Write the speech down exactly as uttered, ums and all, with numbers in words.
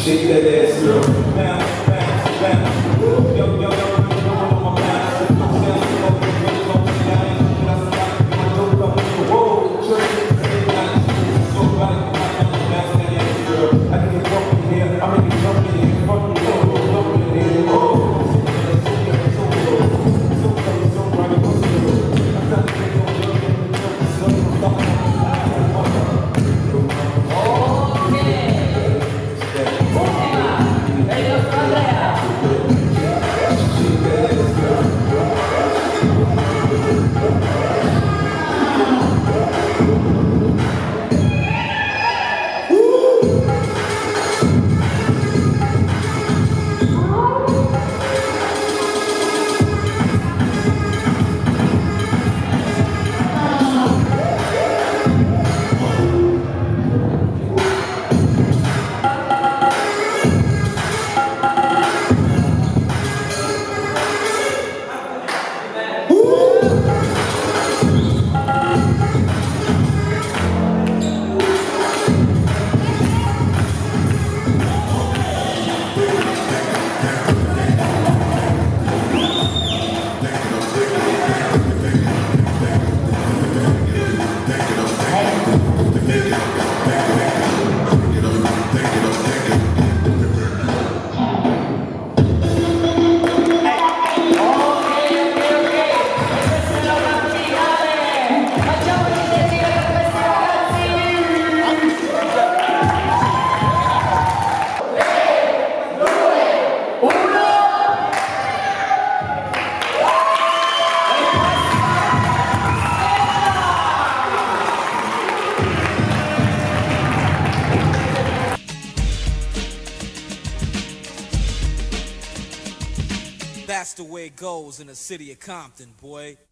Shake that ass, girl. Bounce, bounce, bounce. Yo, yo, yo, yo, on my bounce. Go down, go, go, go, go down. When I stop, I go up in the road. Church, so right, I'm bounce that ass, girl. I can get up in here, I make it jump in here, fuck me, go, go, go in here. Oh, so good, so good, so good, so right, what's good? I'm trying to get go, go, go, go, go, go. That's the way it goes in the city of Compton, boy.